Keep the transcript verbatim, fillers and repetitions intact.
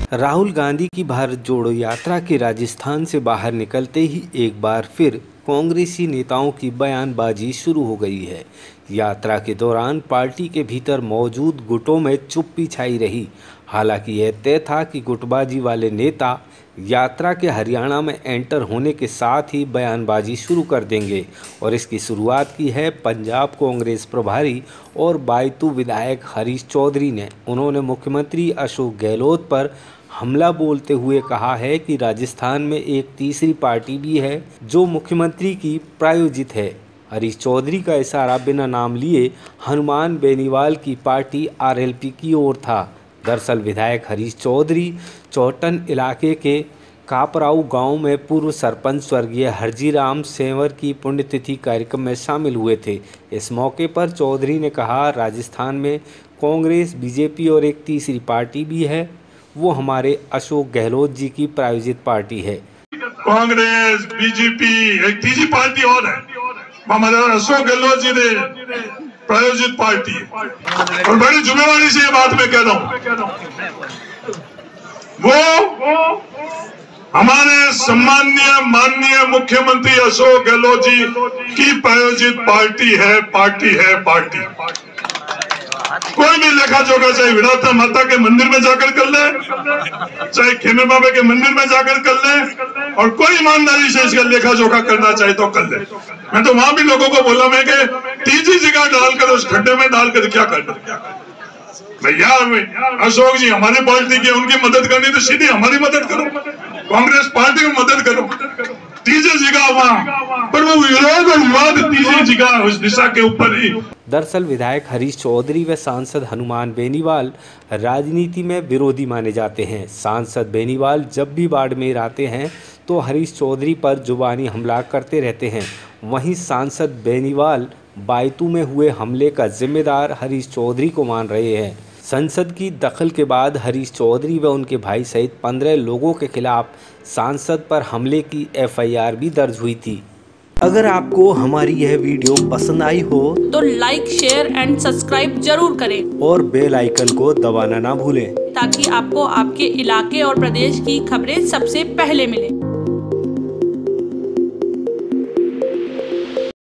राहुल गांधी की भारत जोड़ो यात्रा के राजस्थान से बाहर निकलते ही एक बार फिर कांग्रेसी नेताओं की बयानबाजी शुरू हो गई है। यात्रा के दौरान पार्टी के भीतर मौजूद गुटों में चुप्पी छाई रही। हालांकि यह तय था कि गुटबाजी वाले नेता यात्रा के हरियाणा में एंटर होने के साथ ही बयानबाजी शुरू कर देंगे और इसकी शुरुआत की है पंजाब कांग्रेस प्रभारी और बायतू विधायक हरीश चौधरी ने। उन्होंने मुख्यमंत्री अशोक गहलोत पर हमला बोलते हुए कहा है कि राजस्थान में एक तीसरी पार्टी भी है जो मुख्यमंत्री की प्रायोजित है। हरीश चौधरी का इशारा बिना नाम लिए हनुमान बेनीवाल की पार्टी आरएलपी की ओर था। दरअसल विधायक हरीश चौधरी चौटन इलाके के कापराऊ गांव में पूर्व सरपंच स्वर्गीय हरजीराम सेंवर की पुण्यतिथि कार्यक्रम में शामिल हुए थे। इस मौके पर चौधरी ने कहा, राजस्थान में कांग्रेस, बीजेपी और एक तीसरी पार्टी भी है, वो हमारे अशोक गहलोत जी की प्रायोजित पार्टी है। कांग्रेस, बीजेपी, एक तीसरी पार्टी और है, हमारे अशोक गहलोत जी ने प्रायोजित पार्टी है और बड़ी जिम्मेवारी से ये बात मैं कह रहा हूं। वो हमारे सम्माननीय माननीय मुख्यमंत्री अशोक गहलोत जी की प्रायोजित पार्टी है, पार्टी है, पार्टी। कोई भी लेखा जोखा चाहे विधाता माता के मंदिर में जाकर कर ले, चाहे खेमे बाबा के मंदिर में जाकर कर ले, और कोई ईमानदारी से इसका लेखा जोखा करना चाहे तो कर ले। मैं तो वहां भी लोगों को बोला मैं कि तीसरी जगह डालकर उस खड्डे में डालकर क्या करना भैया। अशोक जी हमारी पार्टी की, उनकी मदद करनी तो सीधी हमारी मदद करो, कांग्रेस पार्टी में मदद करो। तीसरी जगह वहां पर वो विरोध और विवाद तीसरी जगह उस दिशा के ऊपर ही। दरअसल विधायक हरीश चौधरी व सांसद हनुमान बेनीवाल राजनीति में विरोधी माने जाते हैं। सांसद बेनीवाल जब भी बाड़मेर आते हैं तो हरीश चौधरी पर जुबानी हमला करते रहते हैं। वहीं सांसद बेनीवाल बायतू में हुए हमले का जिम्मेदार हरीश चौधरी को मान रहे हैं। संसद की दखल के बाद हरीश चौधरी व उनके भाई सहित पंद्रह लोगों के खिलाफ सांसद पर हमले की एफ आई आर भी दर्ज हुई थी। अगर आपको हमारी यह वीडियो पसंद आई हो तो लाइक, शेयर एंड सब्सक्राइब जरूर करें और बेल आइकन को दबाना ना भूलें ताकि आपको आपके इलाके और प्रदेश की खबरें सबसे पहले मिलें।